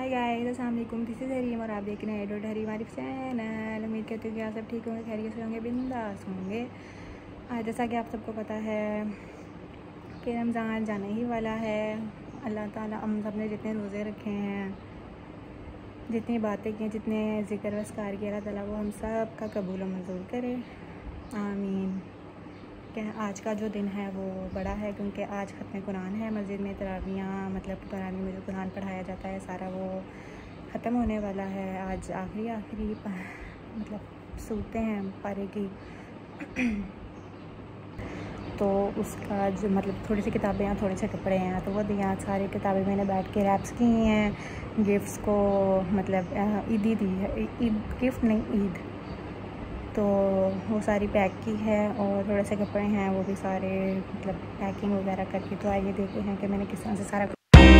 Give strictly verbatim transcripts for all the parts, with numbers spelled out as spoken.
Hi guys, अस्सलाम वालेकुम। This is Hareem और आप देख रहे हैं एडोट हरीम आरिफ चैनल। उम्मीद करती हूँ कि आप सब ठीक होंगे, खैरियत से होंगे, बिंदास होंगे। आज जैसा कि आप सबको पता है कि रमज़ान जाने ही वाला है। अल्लाह ताला हम सब ने जितने रोज़े रखे हैं, जितनी बातें की, जितने ज़िक्र वस्कार किया, अल्लाह ताला वो हम सब का कबूल और मंजूर करे, आमीन। क्या आज का जो दिन है वो बड़ा है, क्योंकि आज ख़त्म कुरान है। मस्जिद में तरावियाँ मतलब तरावी में जो कुरान पढ़ाया जाता है सारा वो ख़त्म होने वाला है। आज आखिरी आखिरी मतलब सूरतें हैं पारे की तो उसका जो मतलब थोड़ी सी किताबें हैं, थोड़े से कपड़े हैं, तो वो दिया सारी किताबें मैंने बैठ के रैप्स की हैं। गिफ्ट्स को मतलब ईदी दी है, ईद गिफ्ट नहीं ईद, तो वो सारी पैक की है। और थोड़े से कपड़े हैं वो भी सारे मतलब पैकिंग वगैरह करके। तो आइए देखते हैं कि मैंने किस तरह से सारा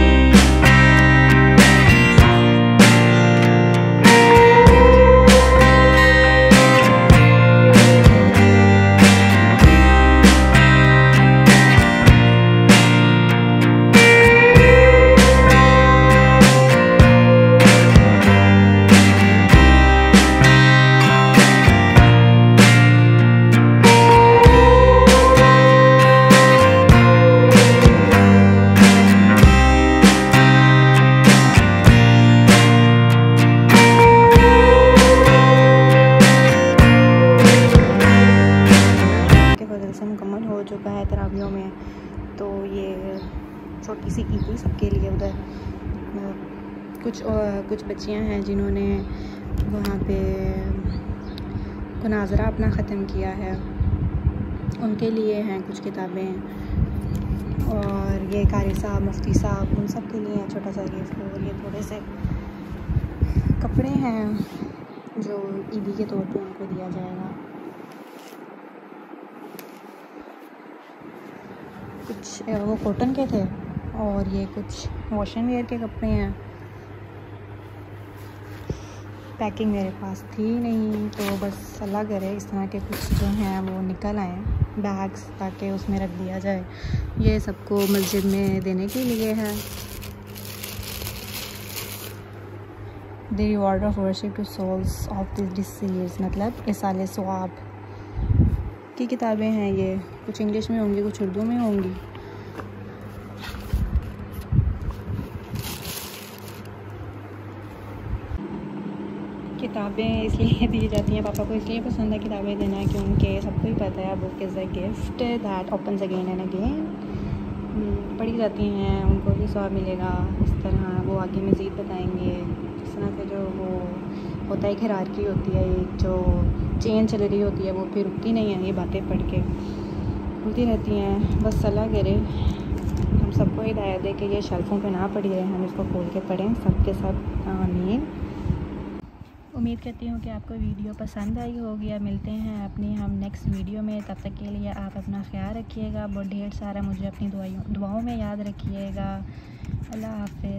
मुकम्मल हो चुका है तरावियों में। तो ये छोटी सी ईदी सबके लिए उधर कुछ और कुछ बच्चियां हैं जिन्होंने वहाँ पे मुनाज़रा अपना ख़त्म किया है, उनके लिए हैं कुछ किताबें। और ये कारी साहब, मुफ्ती साहब, उन सब के लिए हैं छोटा सा गिफ्ट। और ये थोड़े से कपड़े हैं जो ईदी के तौर पे उनको दिया जाएगा। कुछ वो कॉटन के थे और ये कुछ वॉशन वेयर के कपड़े हैं। पैकिंग मेरे पास थी नहीं, तो बस अल्लाह करे इस तरह के कुछ जो हैं वो निकल आए बैग्स, ताकि उसमें रख दिया जाए। ये सबको मस्जिद में देने के लिए है। The reward of worship to souls of this deceased, मतलब इसाले सवाब की किताबें हैं। ये कुछ इंग्लिश में होंगी, कुछ उर्दू में होंगी। किताबें इसलिए दी जाती हैं, पापा को इसलिए पसंद है किताबें देना, क्योंकि सबको ही पता है book is a gift that opens again and again. पढ़ी जाती हैं, उनको भी सवाब मिलेगा। इस तरह वो आगे मज़ीद बताएंगे। जिस तरह से जो वो होता है, एक हिरार्की होती है, एक जो चेन चल रही होती है, वो फिर रुकती नहीं है। ये बातें पढ़ के खुलती रहती हैं। बस सलाह करे हम सबको हिदायत दे कि ये शेल्फों पे ना पड़ी रहे, हम इसको खोल के पढ़ें सब के सब, आमीन। उम्मीद करती हूँ कि आपको वीडियो पसंद आई होगी। या मिलते हैं अपनी हम नेक्स्ट वीडियो में। तब तक के लिए आप अपना ख्याल रखिएगा, बहुत ढेर सारा मुझे अपनी दुआओं दुआओं में याद रखिएगा। अल्लाह हाफ़िज़।